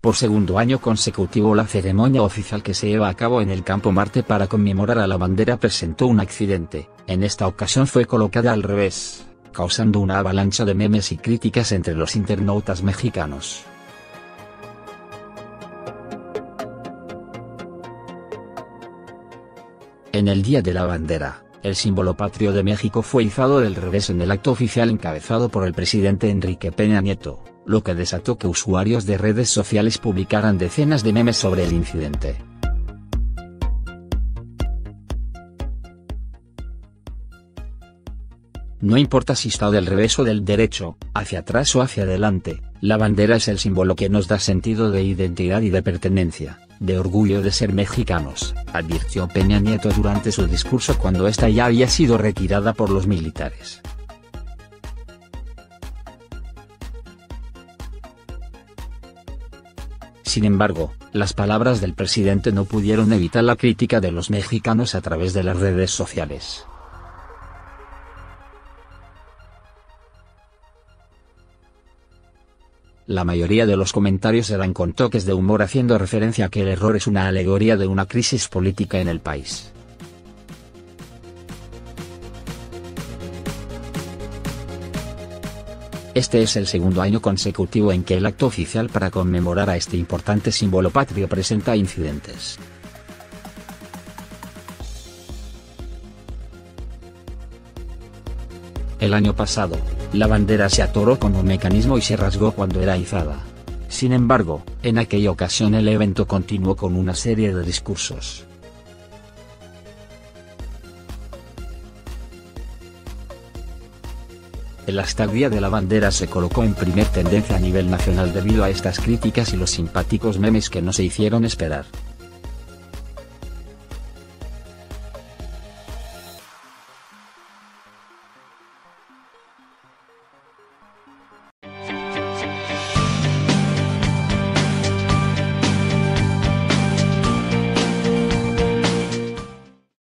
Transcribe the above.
Por segundo año consecutivo, la ceremonia oficial que se lleva a cabo en el Campo Marte para conmemorar a la bandera presentó un accidente. En esta ocasión fue colocada al revés, causando una avalancha de memes y críticas entre los internautas mexicanos. En el Día de la Bandera, el símbolo patrio de México fue izado del revés en el acto oficial encabezado por el presidente Enrique Peña Nieto, lo que desató que usuarios de redes sociales publicaran decenas de memes sobre el incidente. No importa si está del revés o del derecho, hacia atrás o hacia adelante, la bandera es el símbolo que nos da sentido de identidad y de pertenencia, de orgullo de ser mexicanos, advirtió Peña Nieto durante su discurso cuando esta ya había sido retirada por los militares. Sin embargo, las palabras del presidente no pudieron evitar la crítica de los mexicanos a través de las redes sociales. La mayoría de los comentarios eran con toques de humor, haciendo referencia a que el error es una alegoría de una crisis política en el país. Este es el segundo año consecutivo en que el acto oficial para conmemorar a este importante símbolo patrio presenta incidentes. El año pasado, la bandera se atoró con un mecanismo y se rasgó cuando era izada. Sin embargo, en aquella ocasión el evento continuó con una serie de discursos. El hashtag Día de la Bandera se colocó en primer tendencia a nivel nacional debido a estas críticas y los simpáticos memes que no se hicieron esperar.